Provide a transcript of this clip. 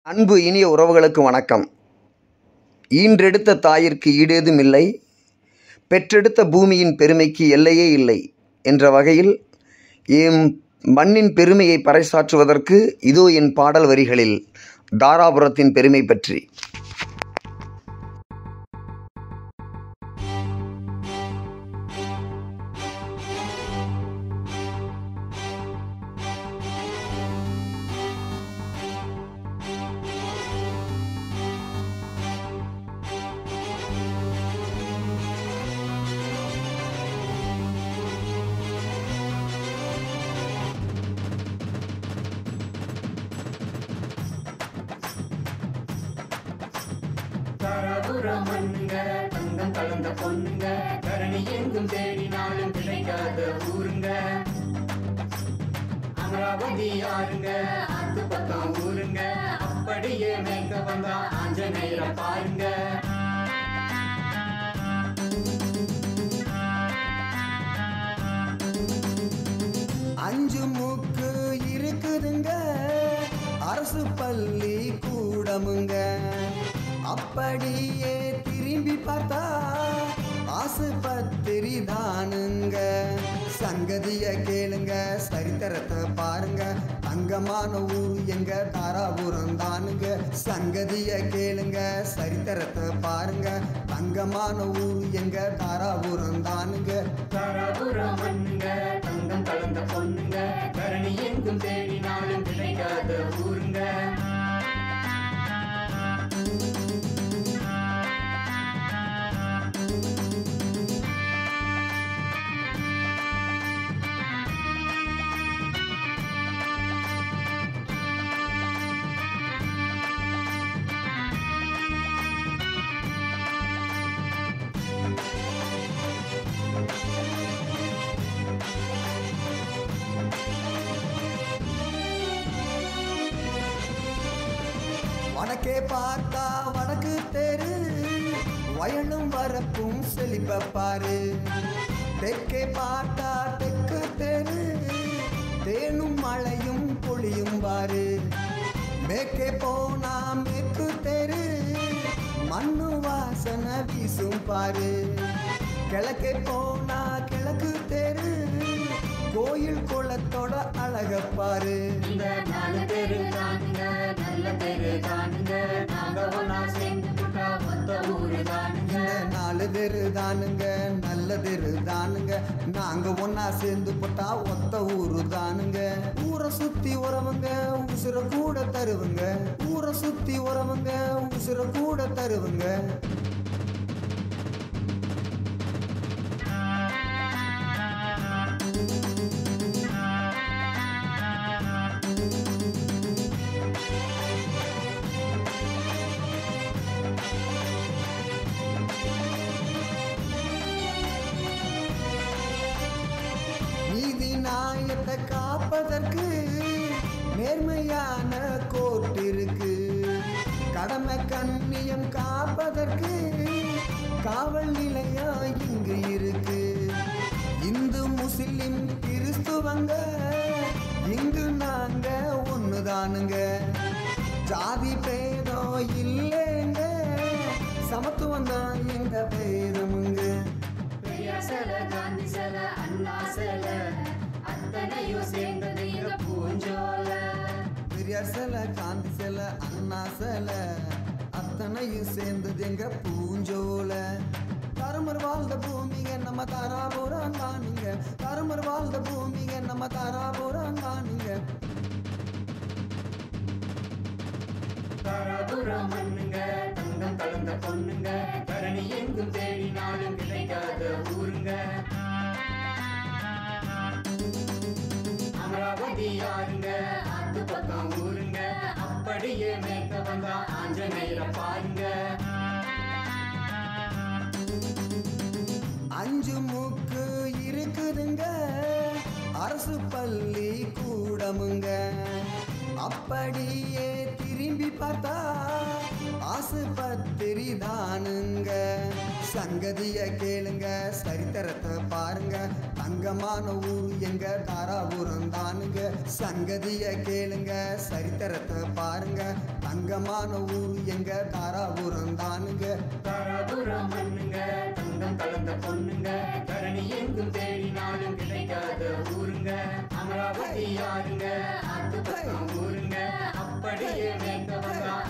அன்பு இனிய உறவுகளுக்கு வணக்கம். ஈன்றெடுத்த தாயிற்கு ஈடேதும் இல்லை, பெற்றெடுத்த பூமியின் பெருமைக்கு எல்லையே இல்லை என்ற வகையில் எம் மண்ணின் பெருமையை பறைசாற்றுவதற்கு இதோ என் பாடல் வரிகளில் தாராபுரத்தின் பெருமை பற்றி. தாராபுரம் மண்ணுங்க, தங்கம் கலந்த பொண்ணுங்க, தரணி எங்கும் தேடினாலும் கிடைக்காத ஊருங்க. அமராவதி ஆறுங்க, ஆத்து பக்கம் ஊருங்க, அப்படியே மேய்க்க வந்தா ஆஞ்சநேயரை பாருங்க. அஞ்சு மூக்கு இருக்குதுங்க, அரசு பள்ளி கூடமுங்க. அப்படியே திரும்பி பார்த்தா ஆசுபத்திரி தானுங்க. சங்கதிய கேளுங்க, சரித்திரத்தை பாருங்க, தங்கமான ஊர் எங்க தாராபுரம் தானுங்க. சங்கதிய கேளுங்க, சரித்திரத்தை பாருங்க, தங்கமான ஊர் எங்க தாராபுரம் தானுங்க. தாராபுரம் மண்ணுங்க, தங்கம் கலந்த பொண்ணுங்க, தரணி எங்கும் தேடினாலும் கிடைக்காத ஊருங்க. வடக்கே பார்த்தா வடக்கு தெரு, வயலும் வரப்பும் செழிப்ப பாரு. தெற்கே பார்த்தா தெற்கு தெரு, தேனும் மழையும் பொழியும் பாரு. மேற்கே போனா மேற்கு தெரு, மண்ணு வாசனை வீசும் பாரு. கிழக்கே போனா கிழக்கு தெரு, கோயில் குளத்தோட அழக பாரு. இந்த நாலு தெரு தானுங்க, நல்ல தெரு தானுங்க, நாங்க ஒன்னா சேர்ந்து புட்டா மொத்த ஊரு தானுங்க. இந்த நாலு தெரு தானுங்க, நல்ல தெரு தானுங்க, நாங்க ஒன்னா சேர்ந்து போட்டா ஒத்த ஊரு தானுங்க. ஊரை சுத்தி உறவுங்க, உசுர கூட தருவுங்க. ஊரை சுத்தி உறவுங்க, உசுர கூட தருவுங்க. நீதி நியாயத்தை காப்பதற்கு நேர்மையான கோர்ட் இருக்கு. கடமை கண்ணியம் காப்பதற்கு காவல் நிலையம் இங்கு இருக்கு. இந்து முஸ்லிம் கிறிஸ்துவங்க இங்கு நாங்க ஒண்ணுதானுங்க. ஜாதி பேதம் இல்லைங்க, சமத்துவம் தான் எங்க பேதமுங்க. பெரியார் சிலை, காந்தி சிலை, அண்ணா சிலை, அத்தனையும் சேர்ந்தது எங்க பூஞ்சோலை. பெரியார் சிலை, காந்தி சிலை, அண்ணா சிலை, அத்தனையும் சேர்ந்தது எங்க பூஞ்சோல. தருமர் வாழ்ந்த பூமிங்க நம்ம தாராபுரம் தானுங்க. தருமர் வாழ்ந்த பூமிங்க நம்ம தாராபுரம் தானுங்க. தாராபுரம் மண்ணுங்க, தங்கம் கலந்த பொண்ணுங்க, தரணி எங்கும் தேடினாலும் கிடைக்காத ஊருங்க. அமராவதி ஆறுங்க, ஆத்து பக்கம் ஊருங்க, அப்படியே மேய்க்க வந்தா ஆஞ்சநேயரை பாருங்க. அஞ்சு மூக்கு இருக்குதுங்க, அரசு பள்ளி கூடமுங்க. அப்படியே திரும்பி பார்த்தா ஆசுபத்திரி தானுங்க. சங்கதிய கேளுங்க, சரித்திரத்தை பாருங்க, தங்கமான ஊர் எங்க தாராபுரம் தானுங்க. சங்கதிய கேளுங்க, சரித்திரத்தை பாருங்க, தங்கமான ஊரு எங்க தாராபுரம் தானுங்க. தாராபுரம் மண்ணுங்க தங்கம் கலந்த பொண்ணுங்க தரணி எங்கும் தேடினாலும் கிடைக்காத ஊருங்க அமராவதி யாருங்க அது பக்கம் ஊருங்க அப்படியே வேங்க வந்தா